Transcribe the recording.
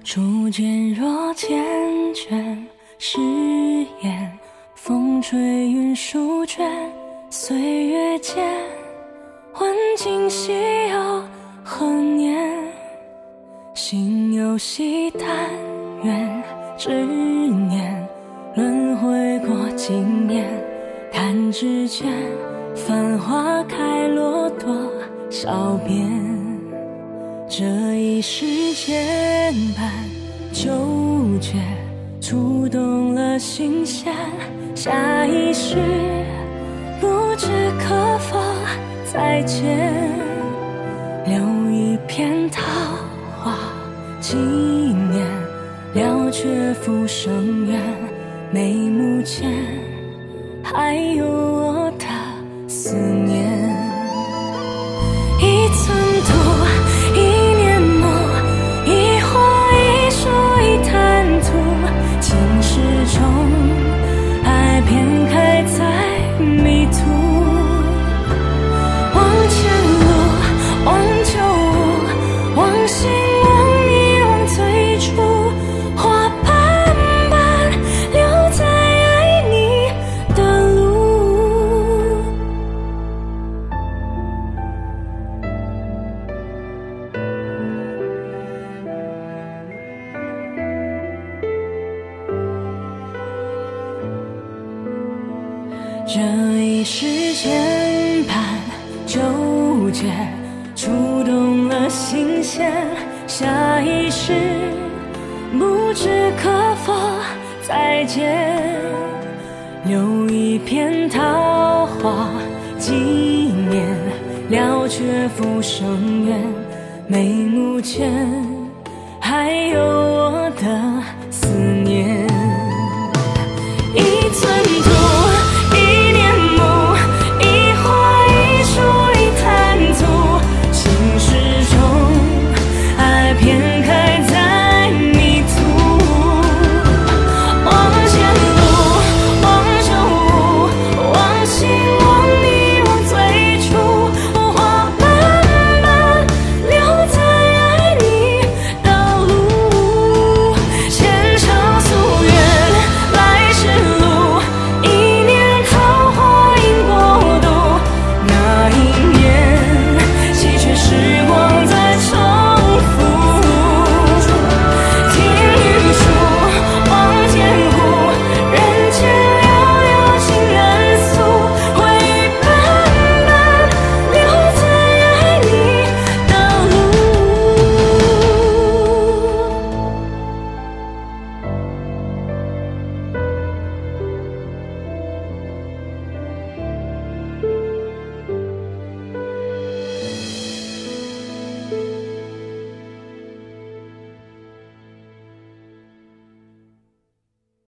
初见若缱绻誓言，风吹云舒卷，岁月间问今夕又何年？心有惜但愿执念，轮回过经年，弹指间繁花开落多少遍？这一世间般纠结，触动了心弦，下一世不知可否再见，留一片桃花纪念，了却浮生缘，眉目间还有我的思念。一寸土，一年暮，一花一树一滩土，前世中爱偏开在迷途。往前路，往旧物，往心往你往最初，花瓣般留在爱你的路。这一世间般纠结，触动了心弦，下一世不知可否再见，留一片桃花纪念，了却浮生缘，眉目间还有我的思念。一寸土，